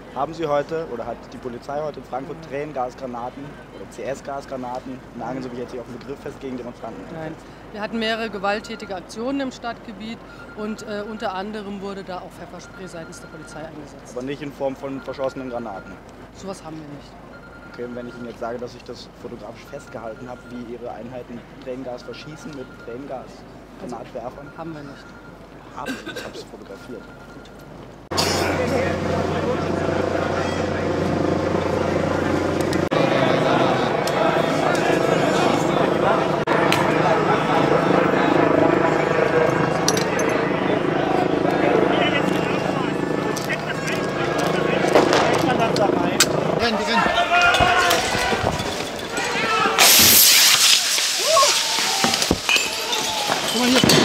Haben Sie heute oder hat die Polizei heute in Frankfurt Tränengasgranaten oder CS-Gasgranaten nageln, so wie jetzt hier auf den Begriff fest, gegen Demonstranten? Nein, wir hatten mehrere gewalttätige Aktionen im Stadtgebiet und unter anderem wurde da auch Pfefferspray seitens der Polizei eingesetzt. Aber nicht in Form von verschossenen Granaten. Sowas haben wir nicht. Okay, und wenn ich Ihnen jetzt sage, dass ich das fotografisch festgehalten habe, wie Ihre Einheiten Tränengas verschießen mit Tränengasgranatwerfern? Haben wir nicht. Haben, ich habe es fotografiert. Renn, die rennen. Guck mal hier.